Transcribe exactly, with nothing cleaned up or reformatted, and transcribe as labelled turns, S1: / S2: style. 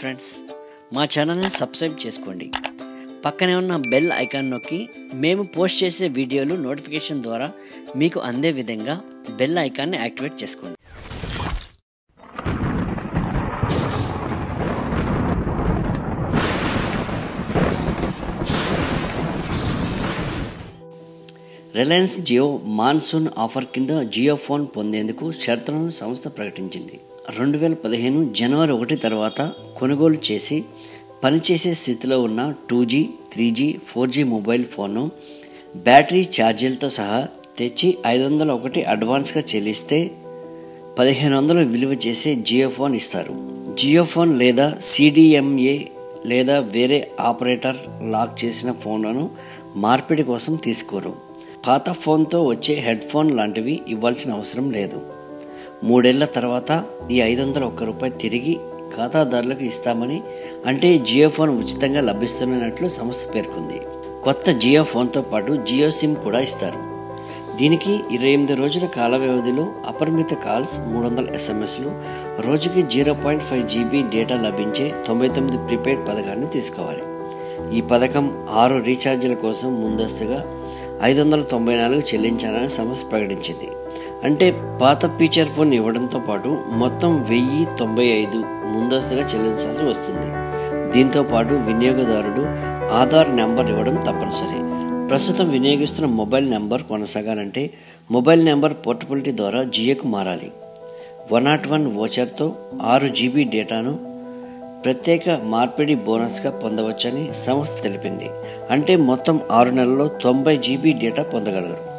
S1: Friends, మా ఛానల్ని subscribe చేసుకోండి. పక్కనే ఉన్న బెల్ ఐకాన్ నొక్కి మేము పోస్ట్ చేసే వీడియోలు నోటిఫికేషన్ ద్వారా మీకు అందే విధంగా బెల్ ఐకాన్ని యాక్టివేట్ చేసుకోండి. రిలయన్స్ జియో మాన్సూన్ ఆఫర్ కింద జియో ఫోన్ పొందేందుకు షరతులను సంస్థ ప్రకటించింది. రెండు వేల పదిహేను జనవరి ఒకటి తర్వాత కొనుగోలు చేసి పనిచేసే స్థితిలో ఉన్న two G three G four G mobile ఫోన్ను బ్యాటరీ ఛార్జీలతో సహా తెచ్చి ఐదు వందల ఒకటి అడ్వాన్స్గా చెల్లిస్తే పదిహేను వందలు విలువ చేసే జియో ఫోన్ ఇస్తారు. జియో ఫోన్ లేదా సిడిఎంఏ లేదా వేరే ఆపరేటర్ లాక్ చేసిన ఫోన్లను మార్పిడి కోసం తీసుకోరు. పాత ఫోన్తో వచ్చే హెడ్ ఫోన్ లాంటివి ఇవ్వాల్సిన అవసరం లేదు. మూడేళ్ల తర్వాత ఈ ఐదు వందల ఒక్క రూపాయి తిరిగి ఖాతాదారులకు ఇస్తామని, అంటే జియో ఫోన్ ఉచితంగా లభిస్తున్నట్లు సంస్థ పేర్కొంది. కొత్త జియో ఫోన్తో పాటు జియో సిమ్ కూడా ఇస్తారు. దీనికి ఇరవై ఎనిమిది రోజుల కాల వ్యవధిలో అపరిమిత కాల్స్, మూడు వందల ఎస్ఎంఎస్లు, రోజుకి zero point five GB data లభించే తొంభై తొమ్మిది ప్రీపెయిడ్ పథకాన్ని తీసుకోవాలి. ఈ పథకం ఆరు రీఛార్జీల కోసం ముందస్తుగా ఐదు వందల తొంభై నాలుగు చెల్లించాలని సంస్థ ప్రకటించింది. అంటే పాత ఫీచర్ ఫోన్ ఇవ్వడంతో పాటు మొత్తం వెయ్యి తొంభై ఐదు ముందస్తుగా చెల్లించాల్సి వస్తుంది. దీంతో పాటు వినియోగదారుడు ఆధార్ నెంబర్ ఇవ్వడం తప్పనిసరి. ప్రస్తుతం వినియోగిస్తున్న మొబైల్ నెంబర్ కొనసాగాలంటే మొబైల్ నెంబర్ పోర్టబిలిటీ ద్వారా జియోకు మారాలి. వన్ నాట్ వన్ వోచర్తో ఆరు జీబీ డేటాను ప్రత్యేక మార్పిడి బోనస్గా పొందవచ్చని సంస్థ తెలిపింది. అంటే మొత్తం ఆరు నెలల్లో తొంభై జీబీ డేటా పొందగలరు.